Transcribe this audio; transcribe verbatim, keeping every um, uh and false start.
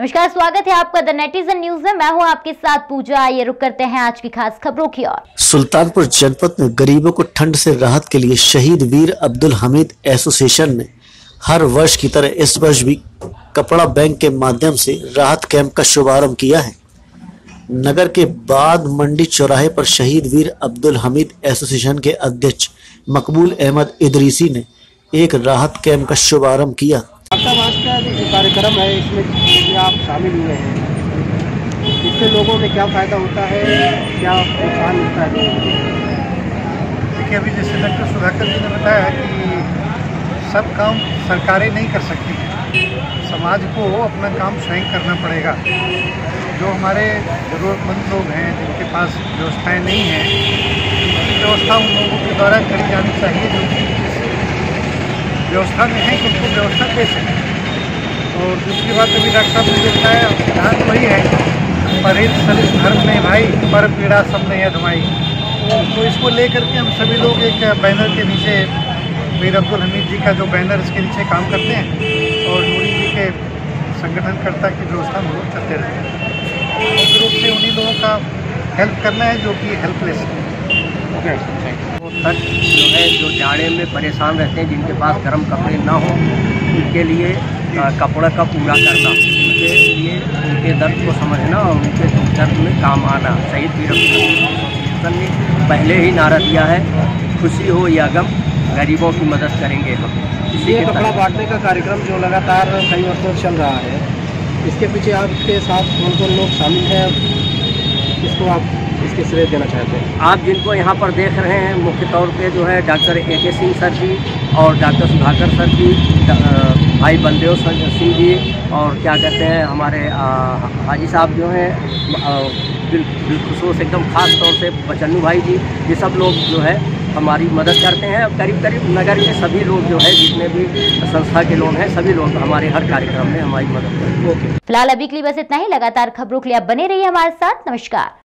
नमस्कार, स्वागत है आपका द नेटिजन न्यूज में। मैं हूं आपके साथ पूजा। आइए रुक करते हैं आज की खास खबरों की ओर। सुल्तानपुर जनपद में गरीबों को ठंड से राहत के लिए शहीद वीर अब्दुल हमीद एसोसिएशन ने हर वर्ष की तरह इस वर्ष भी कपड़ा बैंक के माध्यम से राहत कैंप का शुभारंभ किया है। नगर के बाद मंडी चौराहे पर शहीद वीर अब्दुल हमीद एसोसिएशन के अध्यक्ष मकबूल अहमद इदरीसी ने एक राहत कैंप का शुभारंभ किया। आज का जो कार्यक्रम है इसमें आप शामिल हुए हैं, इससे लोगों में क्या फ़ायदा होता है, क्या प्रोत्साहन मिलता है? देखिए, अभी जैसे डॉक्टर सुधाकर जी ने बताया कि सब काम सरकारें नहीं कर सकती हैं, समाज को अपना काम स्वयं करना पड़ेगा। जो हमारे ज़रूरतमंद लोग हैं जिनके पास व्यवस्थाएं नहीं हैं, उनकी व्यवस्था उन लोगों के द्वारा करी जानी चाहिए जो कि व्यवस्था में है कि उनको व्यवस्था दे सकें। और दूसरी बात अभी डॉक्टर साहब ने बताया, सिद्धांत वही है, परित सलित धर्म में भाई पर पीड़ा सब नहीं अधमाई। तो इसको लेकर के हम सभी लोग एक बैनर के नीचे वीर अब्दुल हमीद जी का जो बैनर इसके नीचे काम करते हैं और नूरी जी के संगठनकर्ता की व्यवस्था में लोग चलते रहते हैं। मुख्य रूप से उन्हीं लोगों का हेल्प करना है जो कि हेल्पलेस है। ओके, तक जो है जो जाड़े में परेशान रहते हैं, जिनके पास गर्म कपड़े ना हो, उनके लिए कपड़ा का पूरा करना, उनके लिए उनके दर्द को समझना और उनके दुख दर्द में काम आना। शहीद वीर एसोसिएशन ने पहले ही नारा दिया है, खुशी हो या गम गरीबों की मदद करेंगे हम। ये कपड़ा बांटने का कार्यक्रम जो लगातार कई वर्षों से चल रहा है, इसके पीछे आपके साथ कौन कौन लोग शामिल हैं, इसको आप इसके श्रेय देना चाहते हैं? आप जिनको यहाँ पर देख रहे हैं मुख्य तौर पे जो है डॉक्टर ए के सिंह सर जी और डॉक्टर सुधाकर सर जी, भाई बलदेव सिंह जी और क्या कहते हैं हमारे हाजी साहब जो हैं बिलखुसूस एकदम खास तौर से बचन्नू भाई जी, ये सब लोग जो है हमारी मदद करते हैं। करीब करीब नगर के सभी लोग जो है, जितने भी संस्था के लोग हैं, सभी लोग हमारे हर कार्यक्रम में हमारी मदद करते हैं। फिलहाल अभी के लिए बस इतना ही। लगातार खबरों के लिए आप बने रहिए हमारे साथ। नमस्कार।